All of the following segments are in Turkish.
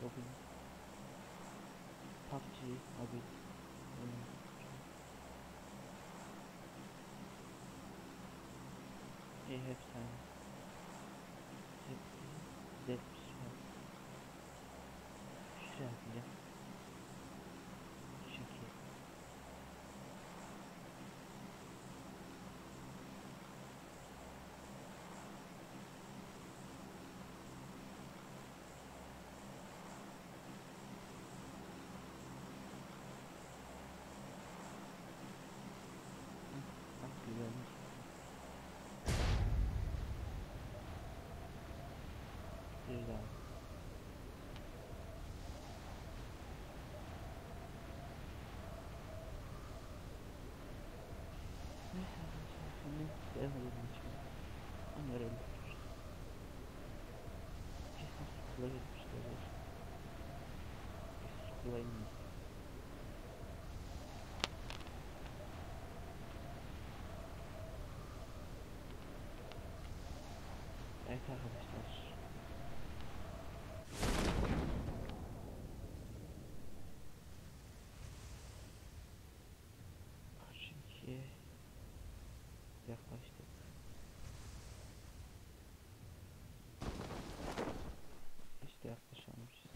bugün PUBG Mobile oynuyoruz. İyi hepsi aynı. Güzel bir şey var. Şuraya atacağım. Çünkü bak güzelmiş. Bir daha. Neyse arkadaşlar şimdi devam edelim şimdi. Onları öldürmüştüm. Kesin sukula gitmişlerdir. Biz sukula inmeyiz. Evet arkadaşlar. Çünkü yaklaştık. İşte yaklaşamamışız.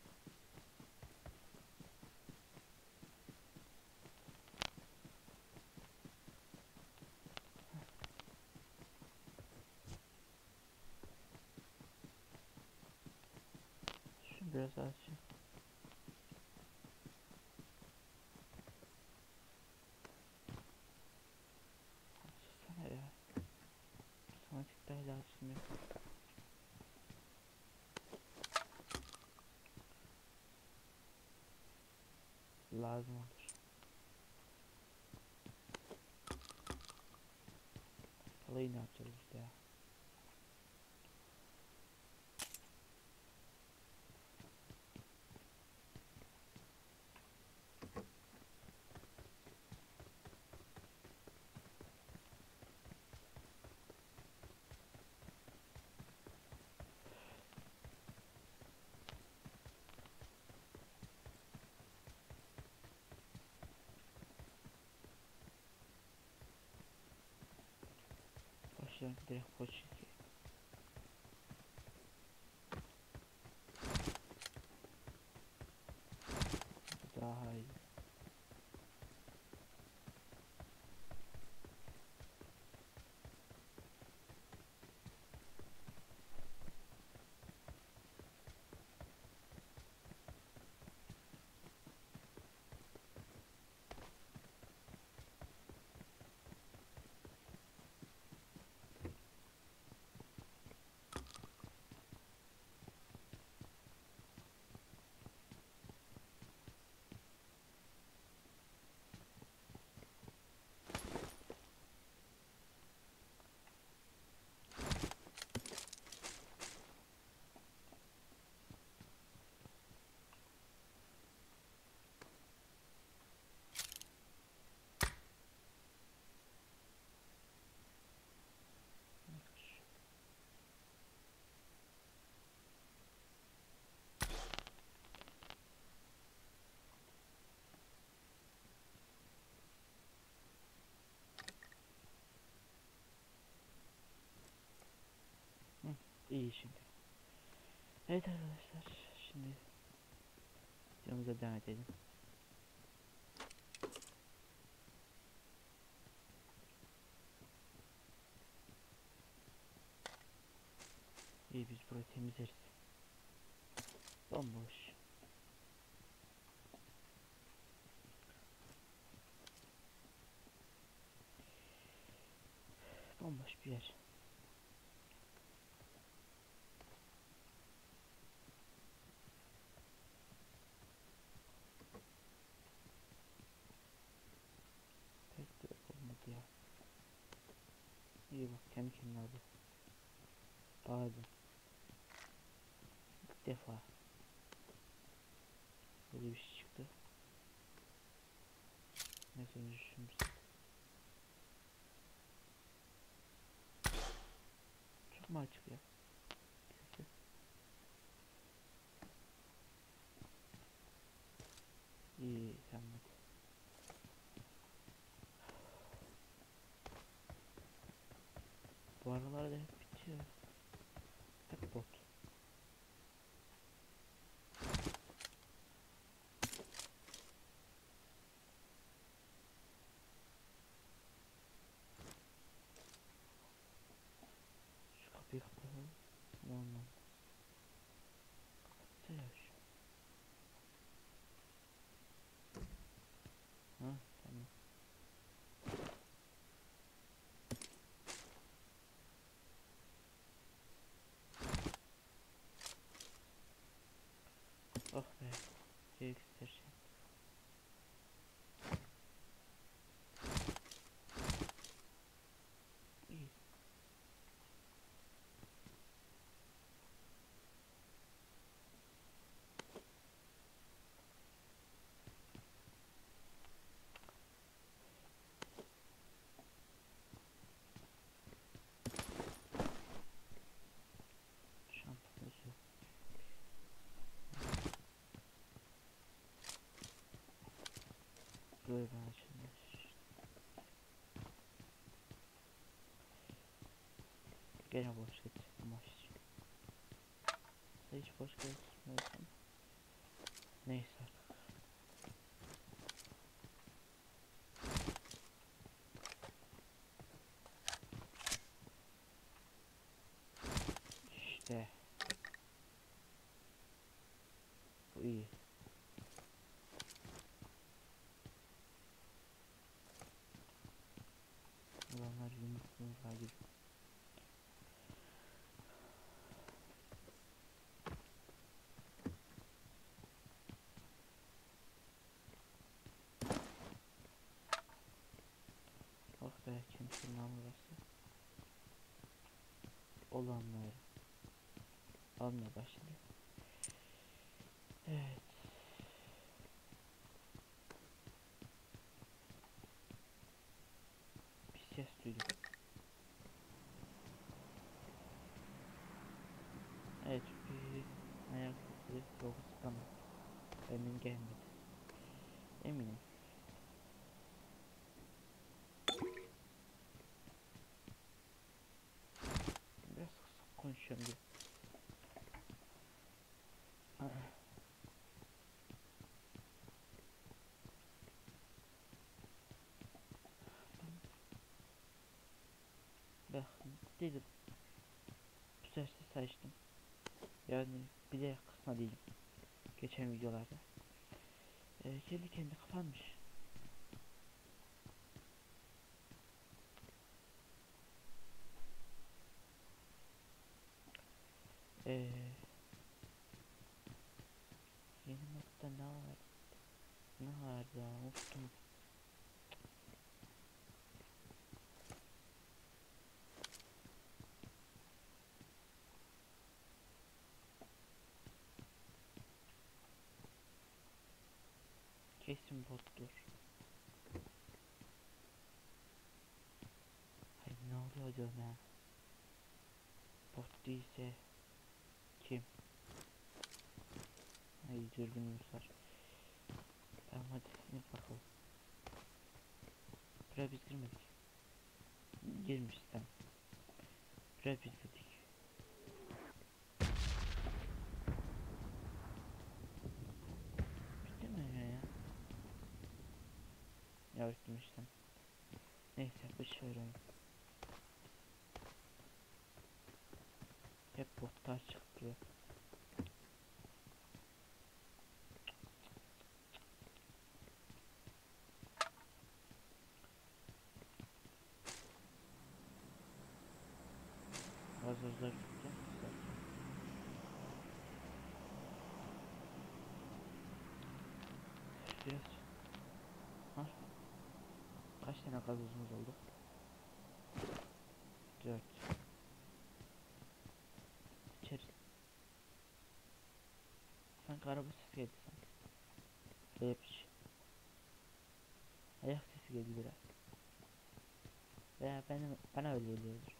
Şunu biraz açayım. Açsana ya. Otomatik daha açılmıyor. Lazım olur. Kalayı ne yapacağız işte ya. Başlayalım direkt poç çekiyor. Bu daha iyi. Hı, iyi şimdi. Evet arkadaşlar şimdi videomuza devam edelim. İyi biz burayı temizleriz. Bomboş. Bomboş bir yer. Pek de olmadı ya. İyi bak kendi kendine aldı. Bağladım. İlk defa böyle bir şey çıktı. Neyse önce şunu çok mu açık ya? Sesi. bölme açılmış. Gene boş getirdim maç. Hiç boş getirmiyorsam. Neyse artık. İşte. Bu iyi. Ulanlar yumrukluğa gibi. Oh be, kimsenin burası. Olanlar almaya başladı. Evet. Bir ses duydum. Evet, bir ayak sesi doğrustan emin gelmedi. Eminim. Biraz kısık konuşuyorum diye. Bakın dedim. Bu sefer açtım. Yani bile kısma değilim. Geçen videolarda. Kendi kendine kapanmış. Yeni modda ne var? Ne var ya? Unuttum. Kesin bottur. Hayır, ne oluyor diyorum ya. Bot değilse kim? Hayır, dürbünümüz var. Tamam, hadi sinir bakalım. Buraya biz girmedik. Girmiş tamam. Buraya biz girdik. Bitti mi ya? Ya bitmiştim. Neyse, bu şey oyun. Hep botlar çıktı. Gazozlar çıktı. Biraz. Ha? Kaç tane gazozumuz oldu? 4. İçeri. Sanki araba sesi geldi sanki. Yapış. Ayak sesi geldi biraz. Veya bana öyle geliyordur.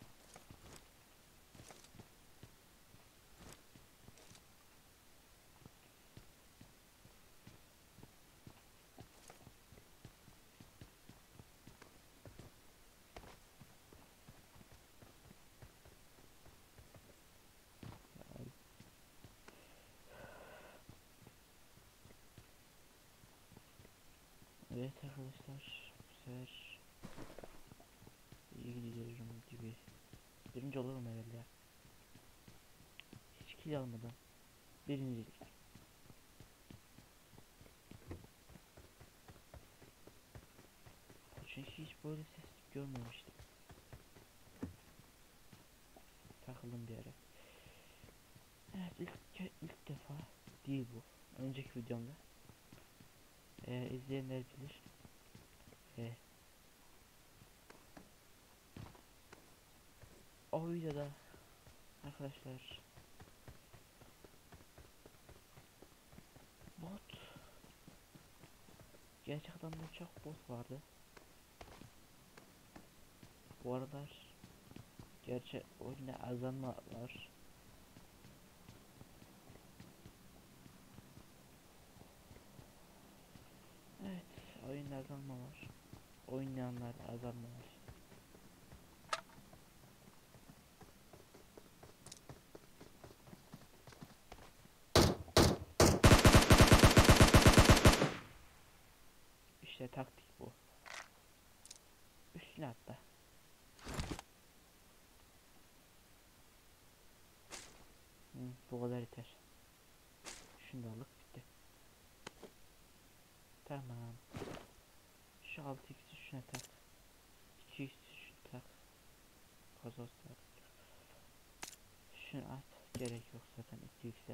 Evet arkadaşlar, bu sefer iyi gidiyorum gibi. Birinci olurum herhalde ya. Hiç kill almadan birincilik. Çünkü hiç böyle ses görmemiştim. Takıldım bir ara. Evet, ilk defa değil bu. Önceki videomda. İzleyenler bilir. O videoda arkadaşlar bot, gerçekten de çok bot vardı. Bu aralar gerçi oyunda azalma var. Evet, oyun oynayanlar azalmamış. İşte taktik bu. Üstüne atla. Bu kadar yeter. Şunu da alıp bitti. Tamam. Şu 6x'i şuna tak. 2x'i şuna tak. Gazoz tak. Şunu at. Gerek yok zaten 2x'e.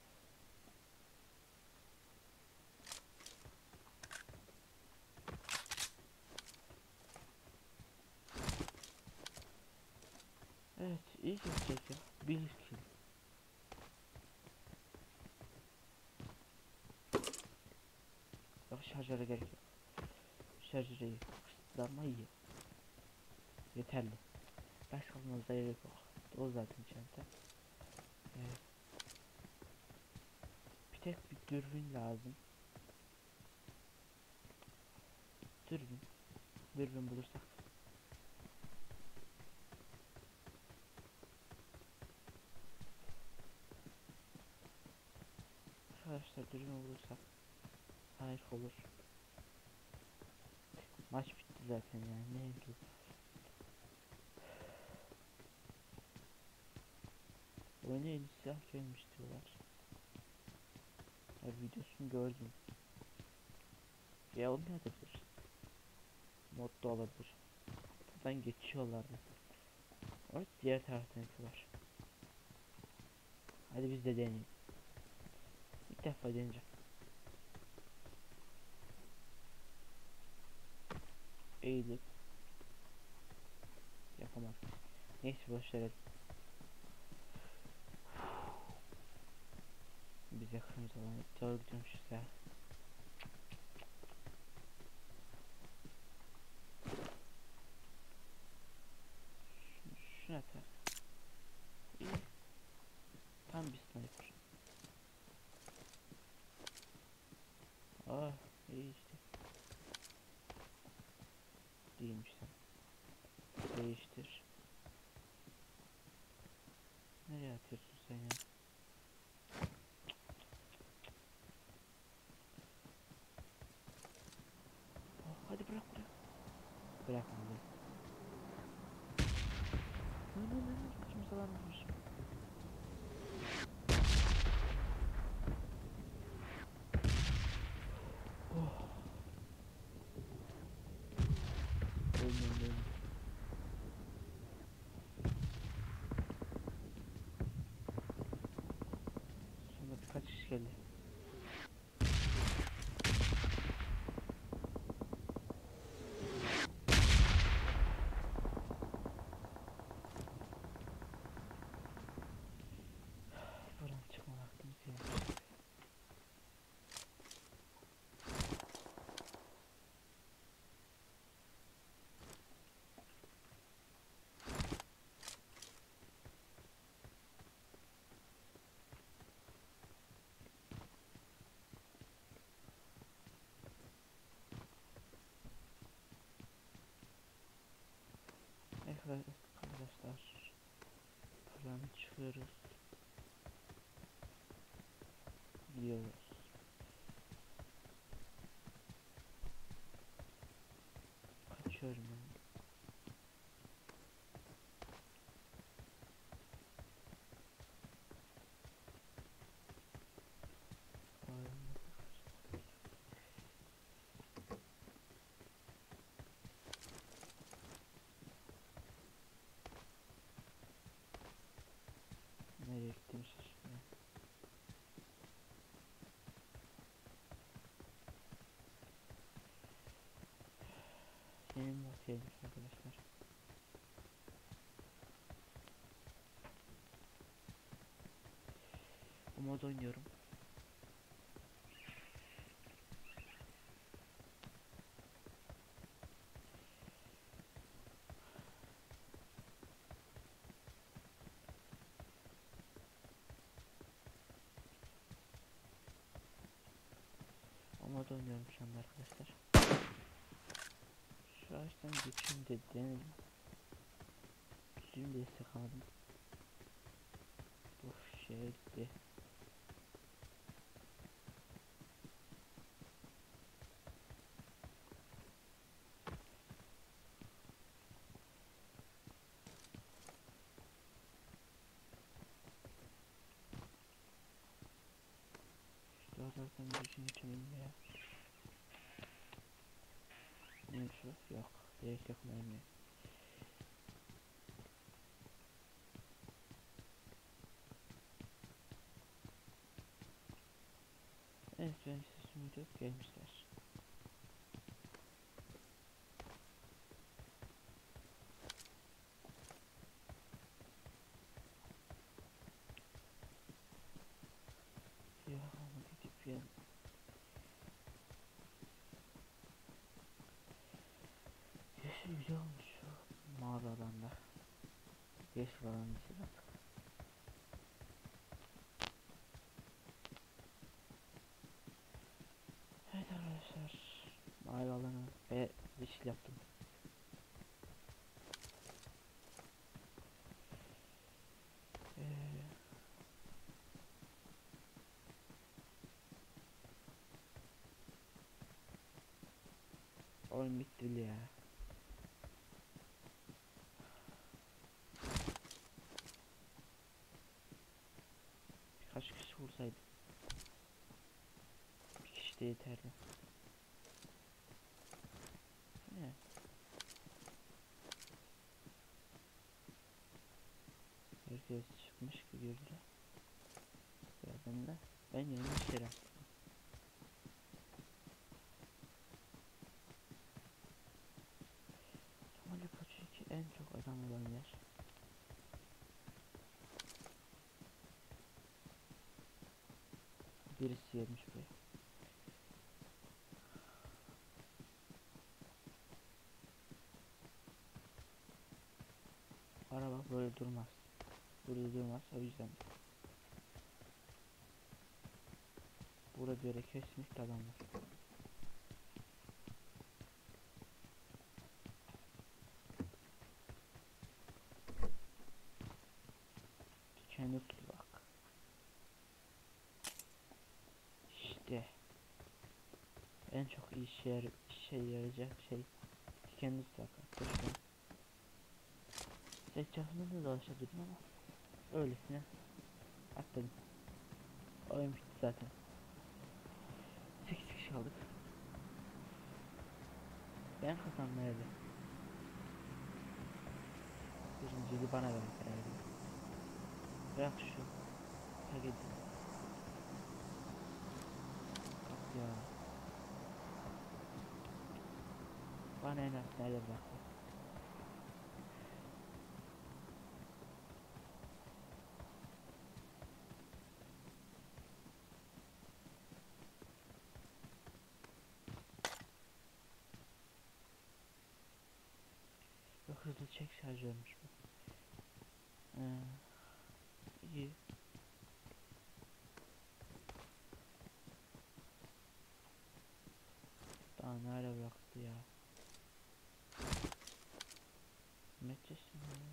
Evet, iyi geçecek ya. Bir kill. Yok, şarjöre gerek yok. Şarjöre kısıtlama iyi. Yeterli. Başka almanıza gerek yok. O zaten çanta. Evet. Bir tek bir dürbün lazım. Dürbün. Dürbün bulursak. Arkadaşlar dürbün bulursak harika olur. Maç bitti zaten yani. Ne oldu? Oyuna yeni silah gelmiş diyorlar. Ya videosunu gördüm. Ya olmayabilir. Mod da olabilir. Buradan geçiyorlardı. Evet, diğer taraftan yapıyorlar. Hadi biz de deneyelim. İlk defa deneyeceğim. Eğilip yapamadım. Neyse boşverelim. Biz yakın zaman doğru gidiyormuş ya. Şuna tak. İyi. Tam bir sniper. Ah, iyi işte. Değilmiş sen. Değiştir. Nereye atıyorsun sen ya? Oh, hadi bırak bırak. Bırakmadı. Ne kırmızı alan vurmuşum. Oh. Ölmem. Sonra birkaç kişi geldi. Buradan çıkma vaktimiz gelmiş. Arkadaşlar, buradan çıkıyoruz. Gidiyoruz. Kaçıyorum ben. Nereye gittim şaşırdım. Yeni mod gelmiş arkadaşlar. Bu mod oynuyorum. O mod oynuyorum şu anda arkadaşlar. Şu ağaçtan geçeyim de denedim. Düzgün destek aldım. Boş şeye gitti. Şu dağlardan düzgün geçemeyim ya. Neymiş o? Yok. Direkt yakmayayım ya. Evet, ben sesimi duyup gelmişler. Ya ama gidip ya. Yeşil güzel olmuş şu mavi alanda. Yeşil alan için artık. Evet arkadaşlar. Mavi alanı ve yeşil yaptım. Oyun bitti ya. Birkaç kişi vursaydı. Bir kişi de yeterli. Ne? Herkes çıkmış gibi görünüyor. Ben yanlış yere attım. Kemal Paça'daki en çok adam olan yer. Birisi gelmiş buraya. Araba böyle durmaz. Burada durmaz, o yüzden. Burada böyle kesinlikle adam var. Dikenli tuzak. İşte en çok işe yarayacak şey dikenli tuzak arkadaşlar. Etrafında da dolaşabilirim ama öylesine atladım. Oyun bitti zaten. 8 kişi kaldık. Ben kazandım herhalde. Birinciliği bana ver herhalde. Bırak şu. Hak edin. Bak ya. Bana en az nerede bıraktı. Yok, hızlı çek şarjörmüş bu. İyi. Daha nerede bıraktı ya. Metresin ya.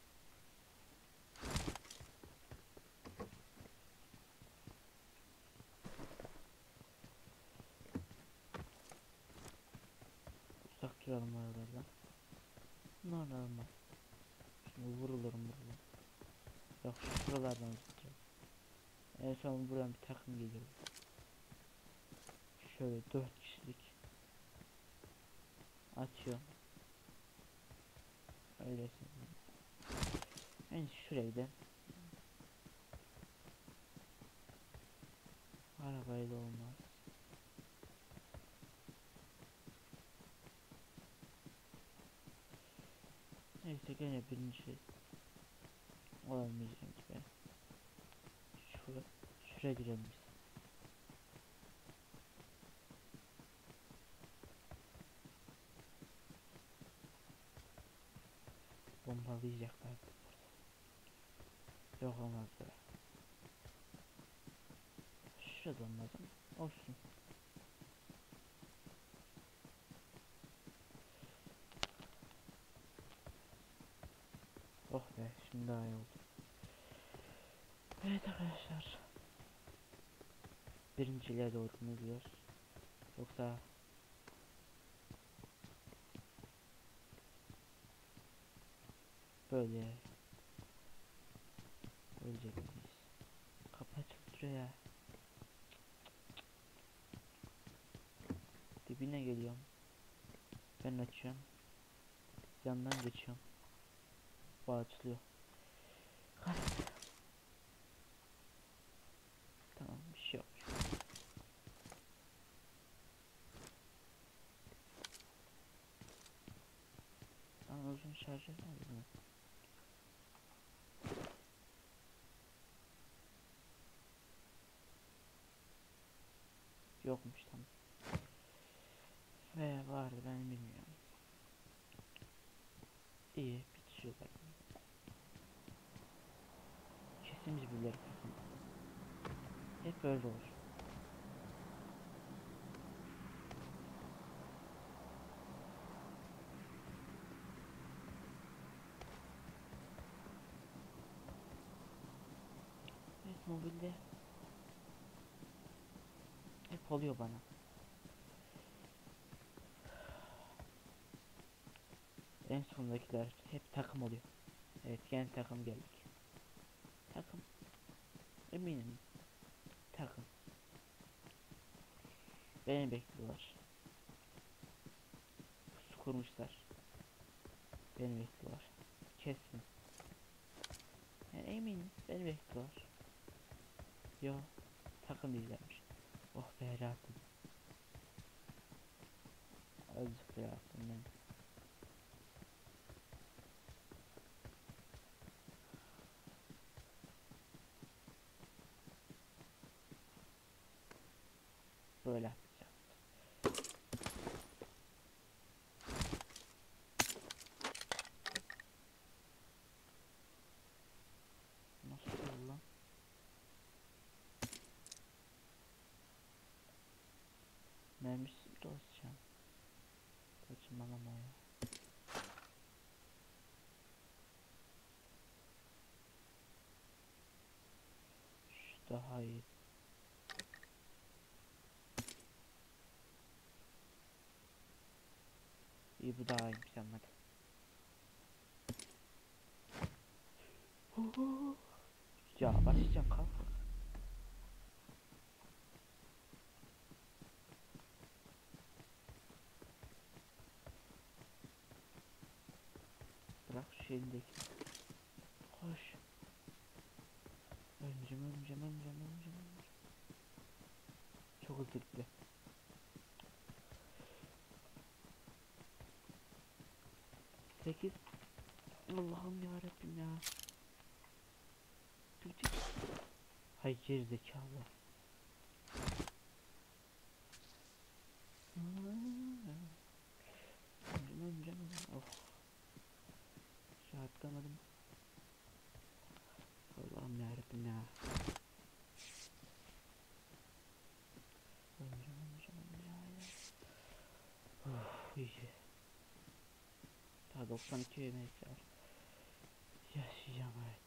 Uzak duralım aralardan. Bunlar normal. Şimdi vurulurum. Yok, şuralardan tutacağım. En son buradan bir takım geliyor. Şöyle 4 kişilik atıyorum. Öylesine. En şuraya da arabayla olmaz. Neyse, gene birinci olamayacağım ki ben. Şuraya girelim biz. Bombalayacaklar burada. Yok, olmaz böyle. Şurada olmaz ama olsun. daha iyi oldu. Evet arkadaşlar. Birinciliğe doğru mu gidiyoruz? Yoksa böyle ölecek miyiz? Kapı açılıp duruyor ya. Dibine geliyorum. Ben açıyorum. Yandan geçiyorum. Bu açılıyor. Tamam, bir şey yok. Ama uzun şarjör var mı? Yokmuş, tamam. Ve vardı, ben bilmiyorum. İyi, bitiriyorlar. Kesin birbirleri kesin. Hep böyle olur. Evet, mobilde hep oluyor bana. En sondakiler hep takım oluyor. Evet, yeni takım geldik. Takım. Eminim. Takım. Beni bekliyorlar. Pusu kurmuşlar. Beni bekliyorlar. Kesin. Yani eminim. Beni bekliyorlar. Yo. Takım değillermiş. Oh be, rahatım. Azıcık rahatım ben. Böyle yapacağım. Nasıl oldu lan? Mermisi mi dolaşacağım? Saçmalama ya. Şu daha iyi. İyi, bu daha iyiymiş, sen hadi. Ya başlayacağım, kalk. Bırak şu elindeki. Koş. Ölmeyeceğim. Çok hızlı gitti. Sekiz. Allah'ım yarabbim ya. Küçük. Hay gerizekalı. Ölmeyeceğim. Oh. Rahatlamadım. Allah'ım yarabbim ya. Ölmeyeceğim ya. Oh, iyi. Daha 92 yemek var. Yaşayacağım, evet.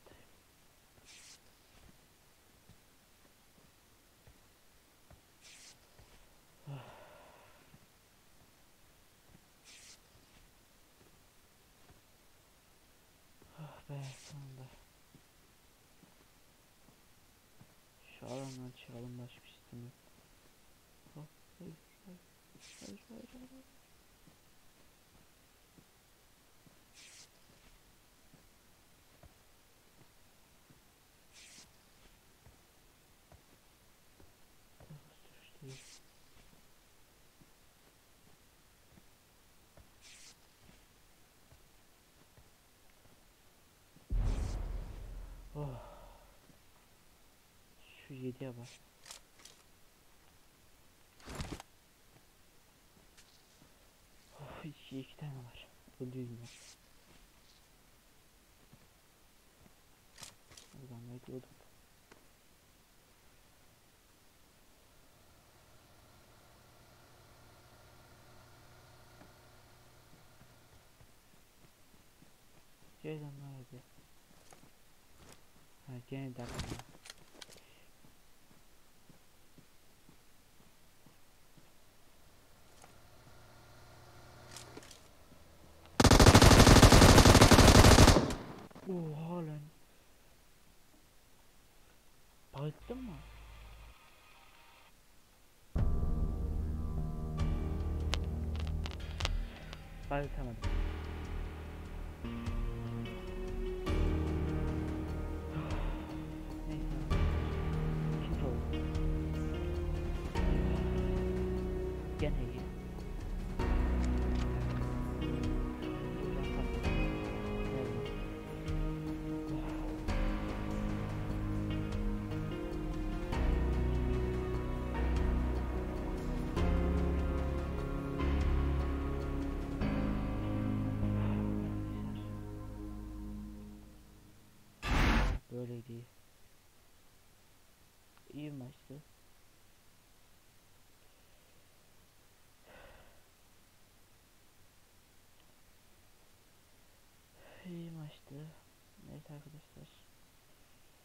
Oh be, sonunda. Şu alandan çıkalım, başka bir şey istemiyorum. Oh, hayır. Sürüştürüyor. Oh, şu 7'ye bak. Oh, iki tane var. Ölüyüm ben. Buradan bekliyordum. Ceylan nerede? Ha gene de aklıma. Oha lan. Bayıttın mı? Bayıltamadım. Neyse. İkinci oldu. Gene iyi. Buradan kalktım. Evet. Böyleydi. İyi maçtı. İyi maçtı. Evet arkadaşlar.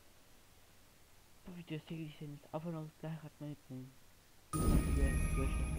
Bu videoyu sevdiyseniz abone olup like atmayı unutmayın. Görüşmek üzere.